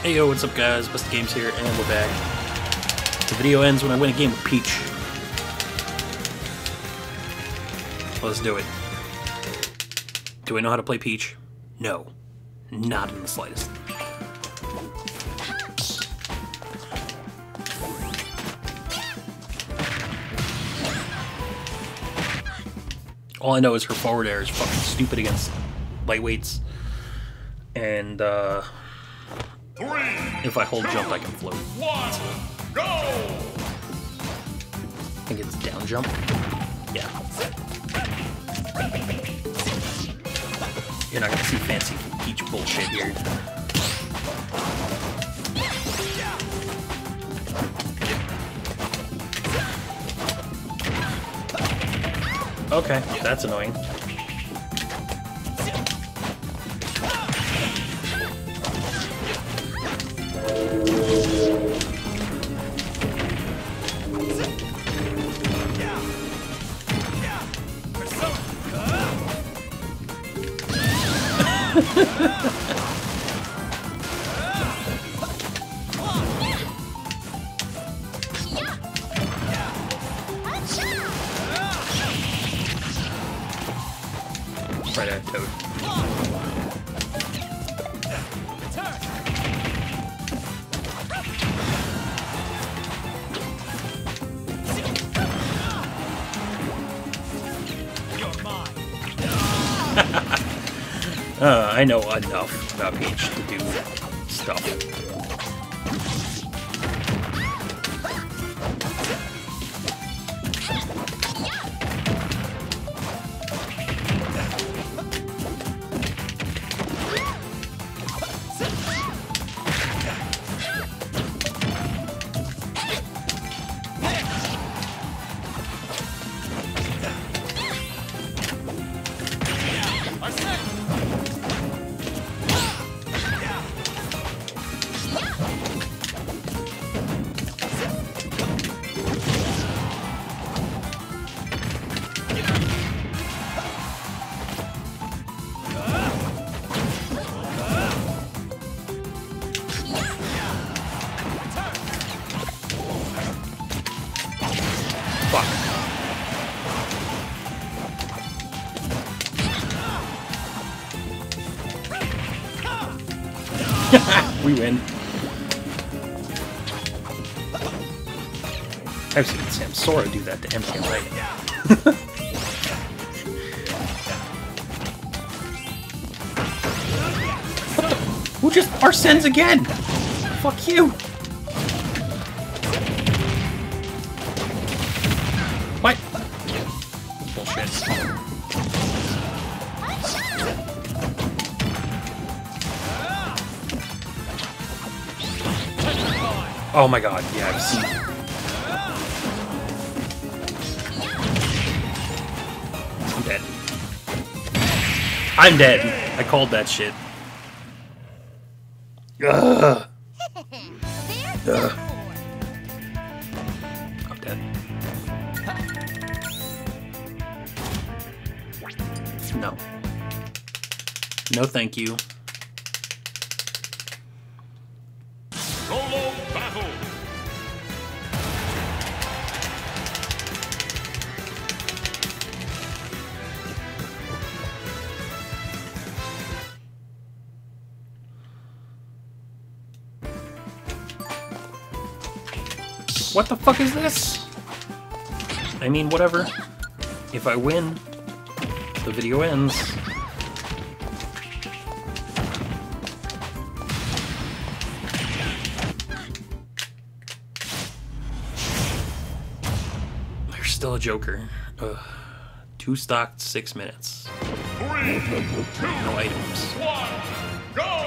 Hey yo, what's up guys? Busted Games here, and we're back. The video ends when I win a game with Peach. Let's do it. Do I know how to play Peach? No. Not in the slightest. All I know is her forward air is fucking stupid against lightweights. And, if I hold jump, I can float. Go! I think it's down jump. Yeah. You're not gonna see fancy Peach bullshit here. Okay, that's annoying. Right at Toad. I know enough about Peach to do stuff. Fuck. We win. I've seen Samsora do that to MKLA. Who just Arsens again? Fuck you. What? Bullshit. Oh my god, yeah, I've seen it. I'm dead. I'm dead. I called that shit. Ugh. Ugh. I'm dead. No. No thank you. Solo battle! What the fuck is this? I mean, whatever. If I win, the video ends. There's still a Joker. Ugh. 2 stocked, 6 minutes. 3, 2, No items. 1, go!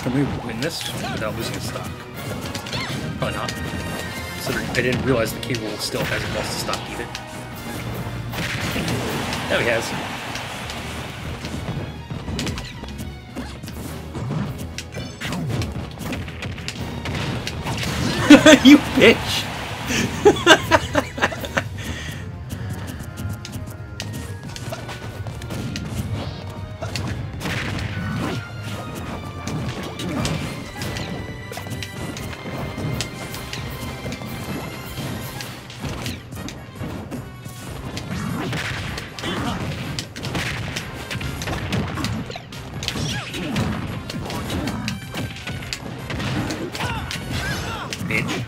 Can we win this without losing a stock? Probably not. Considering I didn't realize the cable still hasn't lost a stock either. Now he has. You bitch! Bitch.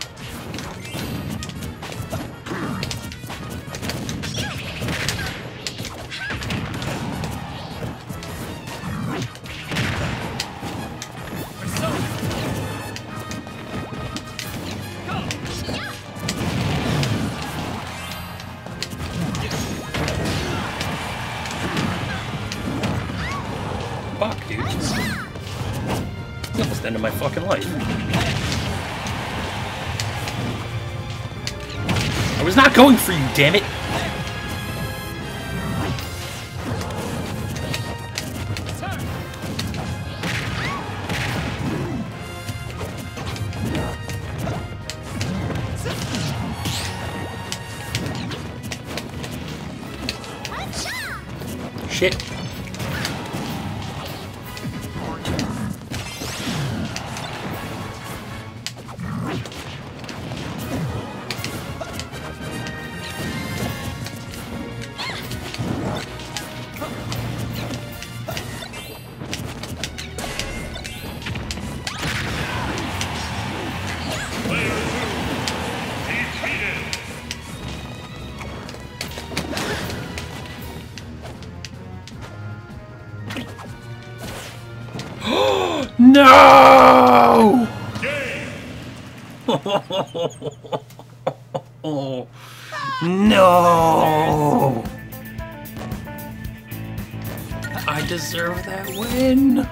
Fuck, dude. You almost ended my fucking life. I was not going for you, damn it! Shit. No! No! I deserve that win.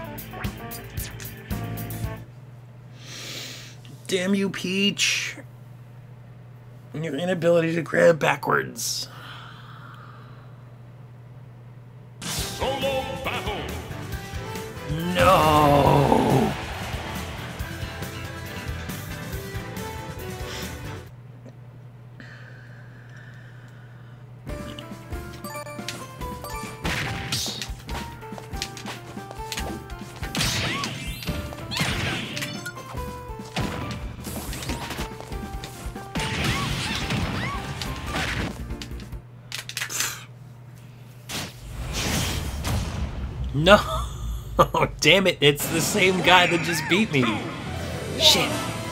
Damn you, Peach. And your inability to grab backwards. Solo battle. No! No! Oh, damn it, it's the same guy that just beat me. Shit.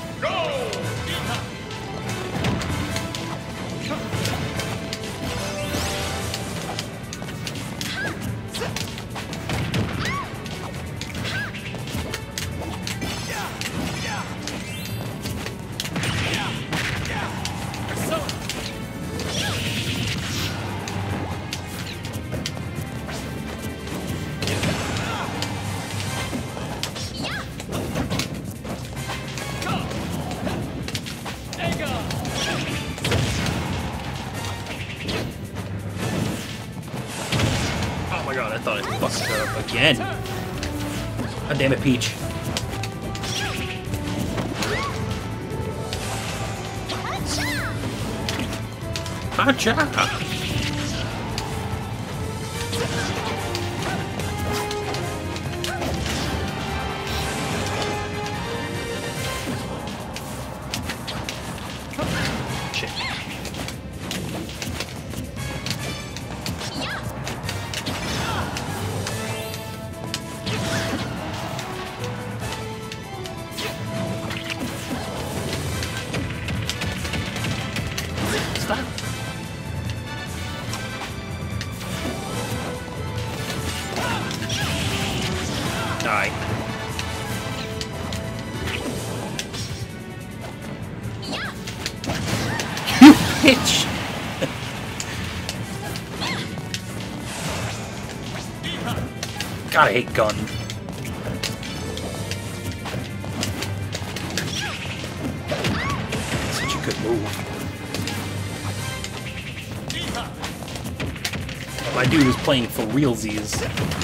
Oh my god, I thought I fucked it up again. God damn it, Peach. Hacha! Stop. Die. You bitch! God, I hate gun. perfect move. My dude was playing for realsies.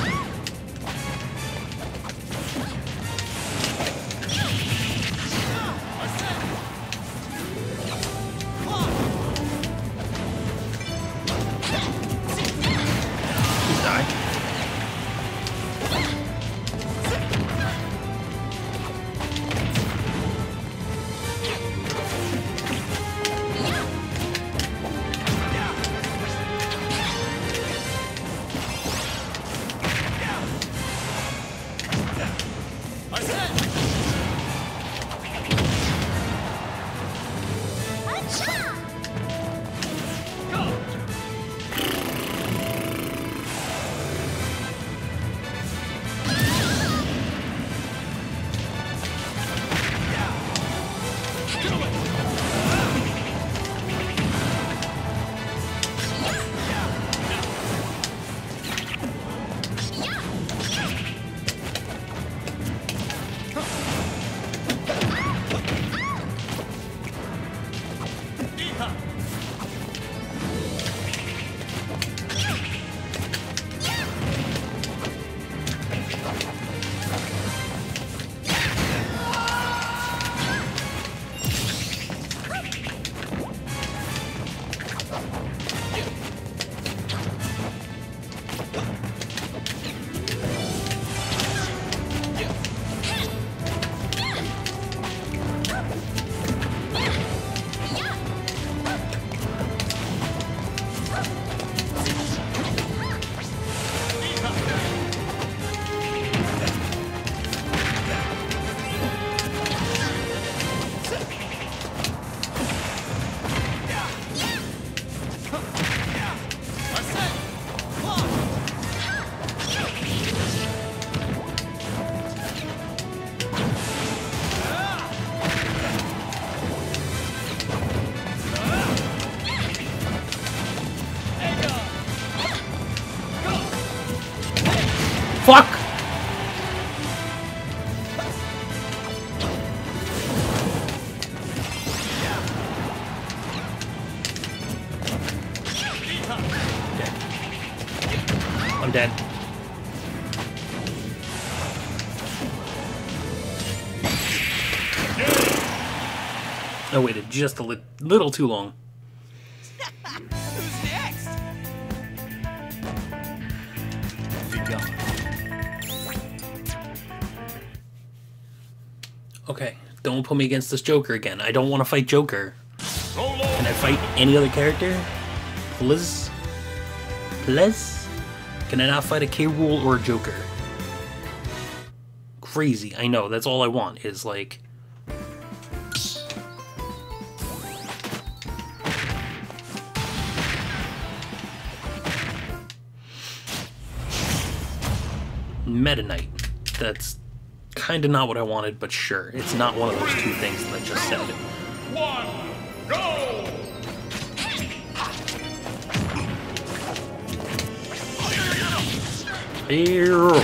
Fuck! I'm dead. I waited just a little too long. Who's next? Go. Okay, don't put me against this Joker again. I don't want to fight Joker. Can I fight any other character? Please? Please? Can I not fight a K. Rool or a Joker? Crazy, I know, that's all I want, is like... Meta Knight. That's kind of not what I wanted, but sure. It's not one of those two things that I just said. 1, go! Here.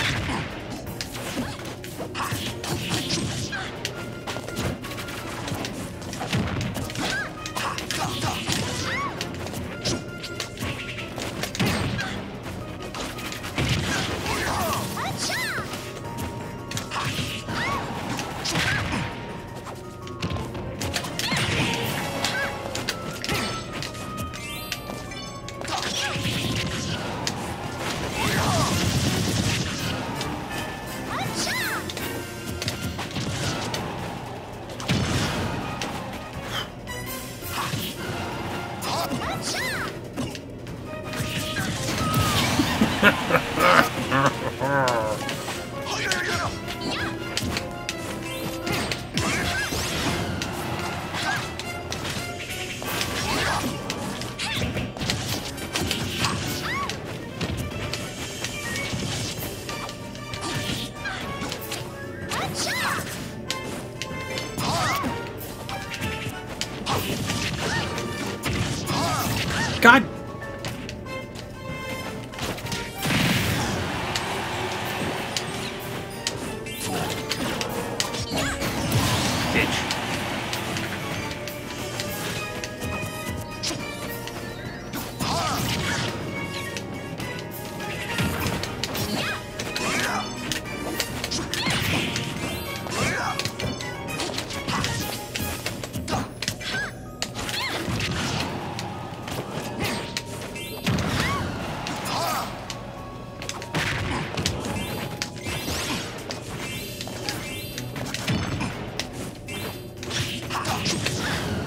God! Bitch.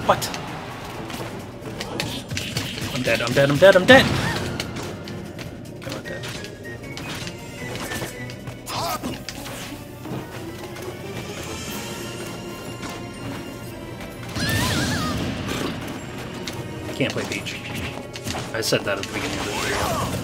What? I'm dead, I'm dead, I'm dead, I'm dead! I'm not dead. Can't play Peach. I said that at the beginning of the video.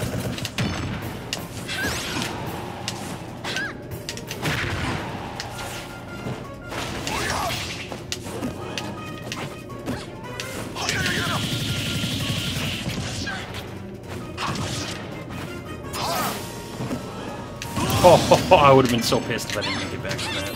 Oh, I would have been so pissed if I didn't make it back from that.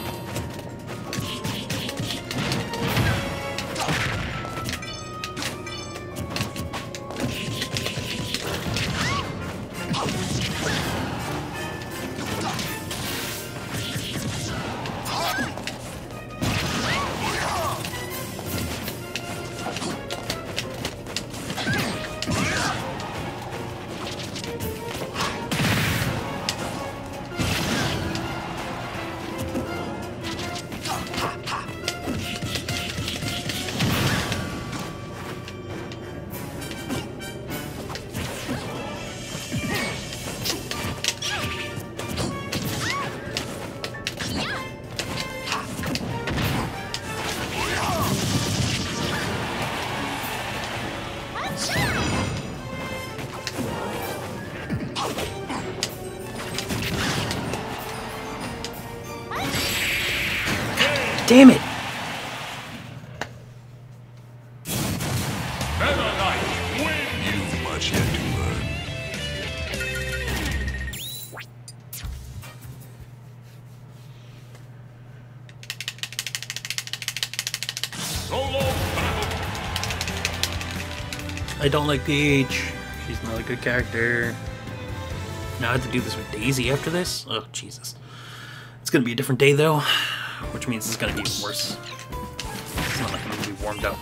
Damn it! Meta Knight wins. You've much yet to learn. Solo battle. I don't like Peach. She's not a good character. Now I have to do this with Daisy after this? Oh, Jesus. It's gonna be a different day, though. Which means it's gonna be worse. It's not gonna be warmed up.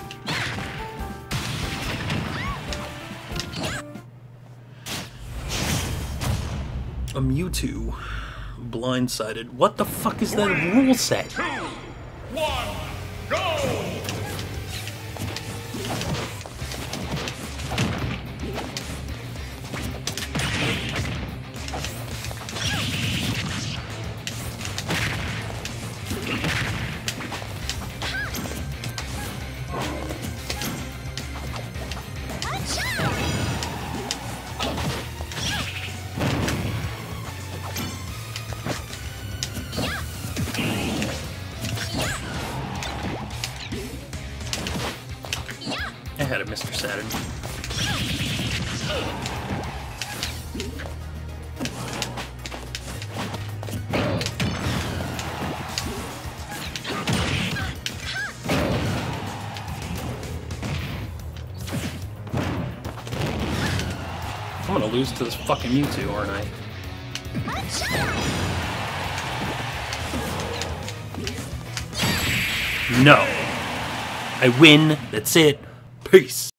A Mewtwo. Blindsided. What the fuck is that rule set? 2, 1, go! I had it, Mr. Saturn. I'm gonna lose to this fucking Mewtwo, aren't I? No. I win. That's it. Peace.